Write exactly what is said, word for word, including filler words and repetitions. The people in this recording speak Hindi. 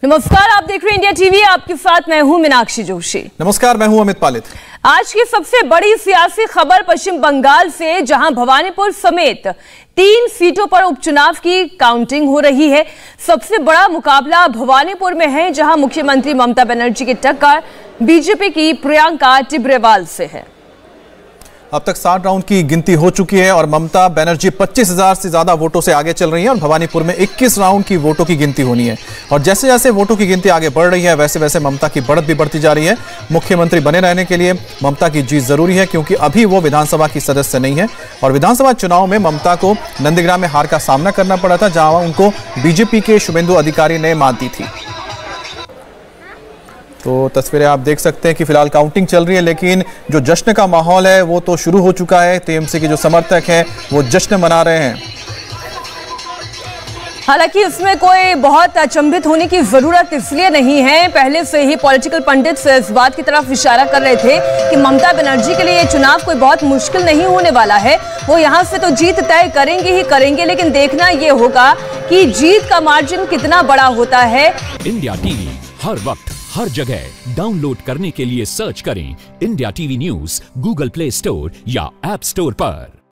नमस्कार, आप देख रहे हैं इंडिया टीवी। आपके साथ मैं हूं मीनाक्षी जोशी। नमस्कार, मैं हूं अमित पालित। आज की सबसे बड़ी सियासी खबर पश्चिम बंगाल से, जहां भवानीपुर समेत तीन सीटों पर उपचुनाव की काउंटिंग हो रही है। सबसे बड़ा मुकाबला भवानीपुर में है, जहां मुख्यमंत्री ममता बनर्जी की टक्कर बीजेपी की प्रियंका टिब्रेवाल से है। अब तक साठ राउंड की गिनती हो चुकी है और ममता बनर्जी पच्चीस हज़ार से ज्यादा वोटों से आगे चल रही हैं और भवानीपुर में इक्कीस राउंड की वोटों की गिनती होनी है। और जैसे जैसे वोटों की गिनती आगे बढ़ रही है, वैसे वैसे ममता की बढ़त भी बढ़ती जा रही है। मुख्यमंत्री बने रहने के लिए ममता की जीत जरूरी है, क्योंकि अभी वो विधानसभा की सदस्य नहीं है और विधानसभा चुनाव में ममता को नंदीग्राम में हार का सामना करना पड़ा था, जहां उनको बीजेपी के शुभेंदु अधिकारी ने मात दी थी। तो तस्वीरें आप देख सकते हैं कि फिलहाल काउंटिंग चल रही है, लेकिन जो जश्न का माहौल है वो तो शुरू हो चुका है। टीएमसी के जो समर्थक हैं वो जश्न मना रहे हैं। हालांकि इसमें कोई बहुत अचंभित होने की जरूरत इसलिए नहीं है। पहले से ही पॉलिटिकल पंडित इस बात की तरफ इशारा कर रहे थे कि ममता बनर्जी के लिए ये चुनाव कोई बहुत मुश्किल नहीं होने वाला है। वो यहाँ से तो जीत तय करेंगे ही करेंगे, लेकिन देखना ये होगा कि जीत का मार्जिन कितना बड़ा होता है। इंडिया टीवी हर वक्त हर जगह डाउनलोड करने के लिए सर्च करें India TV news Google Play Store या ऐप स्टोर पर।